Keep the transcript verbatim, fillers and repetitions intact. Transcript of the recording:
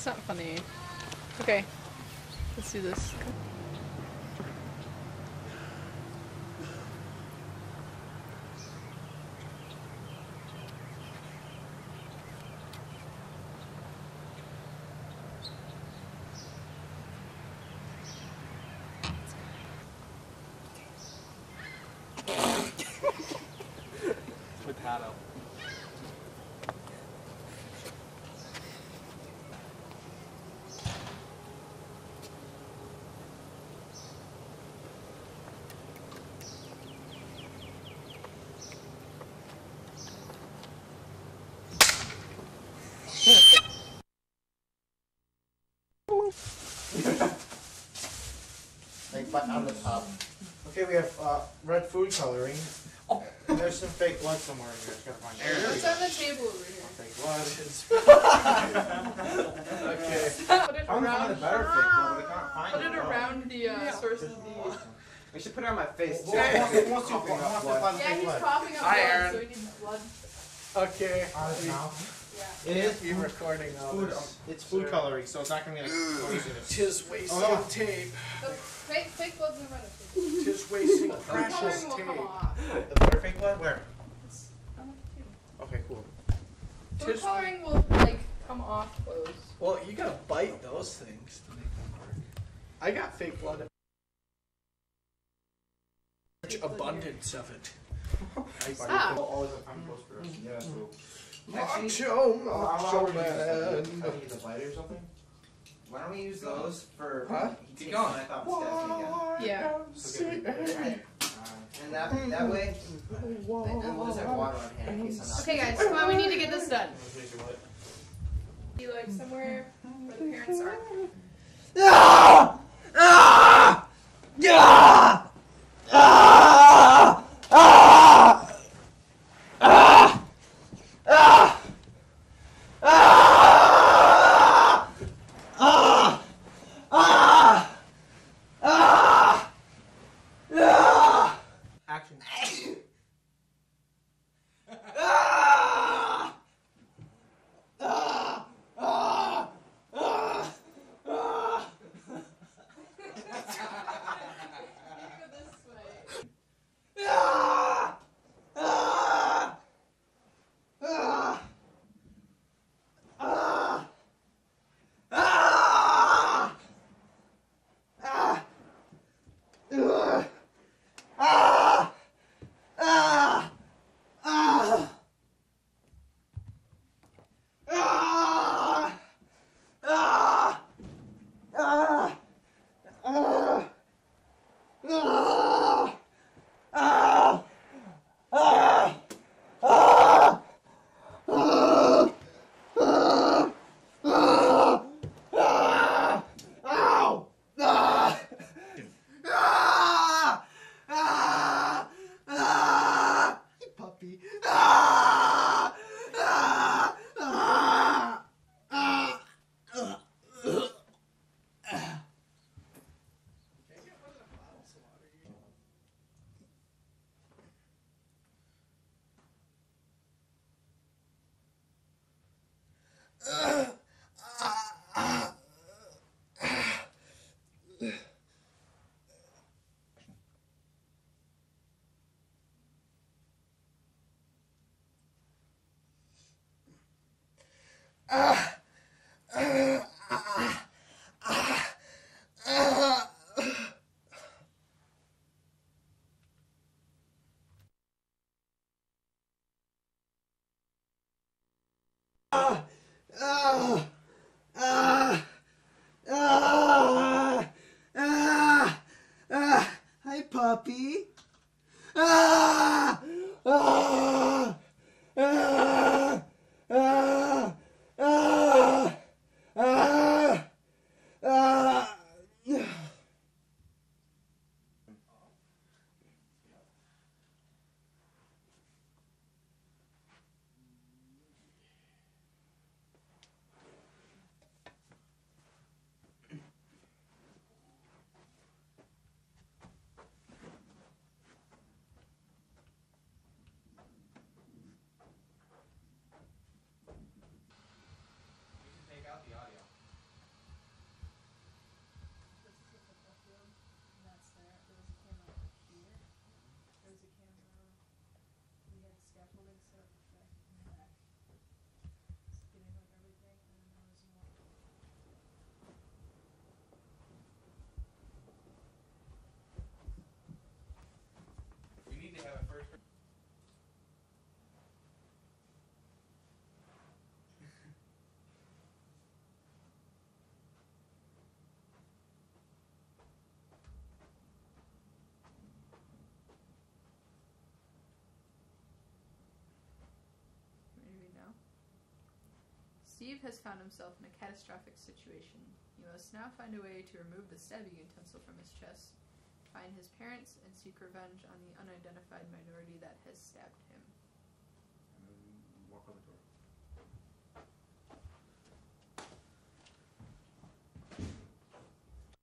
That's not funny. Okay. Let's do this. Potato. Like, but on the top. Okay, we have uh, red food coloring. Oh. There's some fake blood somewhere in here. Just gotta find it. What's on the table over here? Fake blood. Okay. Put it I'm gonna find a around. better fake blood, but I can't find Put it. it around the uh, source of the. We should put it on my face too. Who wants to- who wants to- who Coughing up wants to blood. find Yeah, fake he's blood? coughing up Hi, blood, Eryn. so he needs blood. Okay. On his mouth. Yeah. It is You recording all food. this. It's food coloring, so it's not gonna be like poisonous. Tis wasting Oh, yeah. tape. The fake, fake blood's in front of you. Tis wasting The precious coloring will tape. come off. The better fake blood? Where? It's on the table. Okay, cool. Food Tis- coloring will like come off close. Well, you gotta bite those things to make them work. I got fake blood. Such abundance of it. Ah. Always I'm close for us. Yeah, so. Macho, macho man. I need the bite or something? Why don't we use those for? Huh? Keep going. I thought Stephanie again. Yeah. And that that way, and we'll just have water on hand in case I'm not. Okay, guys, come on, we need to get this done. Be like somewhere where the parents are. Ah! Ah! Yeah! Ah! Ah! Ah! Ah! Ah! Ah! Ah! Ah! Ah! Action. Ah! Ah! Ah! Ah! Ah! Go this way. Ah! Ah! Ah! Ah! Ah! Ah! Ugh. Ah! Ah! Ah! Ah! Ah! Ah! Ah! Ah! Ah! Ah! Ah! Ah! Ah! Ah! Ah! Ow! Ah! Ah! Ah! Ah! Hey, puppy. Ah! Ah! Ah! Ah! Ah! Ah! Ah! Ah! Ah! Ah! Ah! Hi, puppy. Ah! Ah! Ah! Ah! Ah! Ah! Ah! has found himself in a catastrophic situation. He must now find a way to remove the stabbing utensil from his chest, find his parents, and seek revenge on the unidentified minority that has stabbed him.